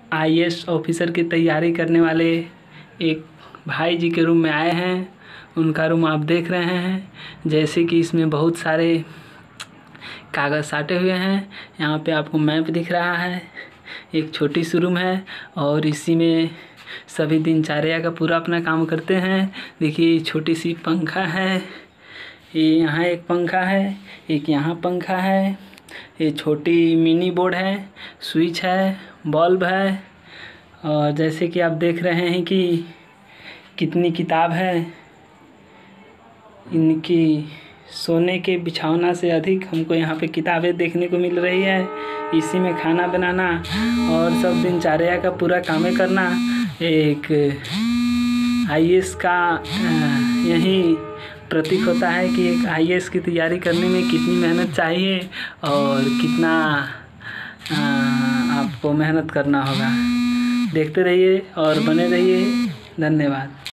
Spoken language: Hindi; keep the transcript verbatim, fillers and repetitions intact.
आई ए एस ऑफिसर की तैयारी करने वाले एक भाई जी के रूम में आए हैं। उनका रूम आप देख रहे हैं। जैसे कि इसमें बहुत सारे कागज़ साटे हुए हैं। यहाँ पे आपको मैप दिख रहा है। एक छोटी सी रूम है और इसी में सभी दिनचर्या का पूरा अपना काम करते हैं। देखिए छोटी सी पंखा है, ये यहाँ एक पंखा है, एक यहाँ पंखा है, ये छोटी मिनी बोर्ड है, स्विच है, बल्ब है। और जैसे कि आप देख रहे हैं कि कितनी किताब है। इनकी सोने के बिछौना से अधिक हमको यहाँ पे किताबें देखने को मिल रही है। इसी में खाना बनाना और सब दिनचर्या का पूरा काम करना एक आई ए एस का यही प्रतीक होता है कि एक आई ए एस की तैयारी करने में कितनी मेहनत चाहिए और कितना आपको मेहनत करना होगा। देखते रहिए और बने रहिए। धन्यवाद।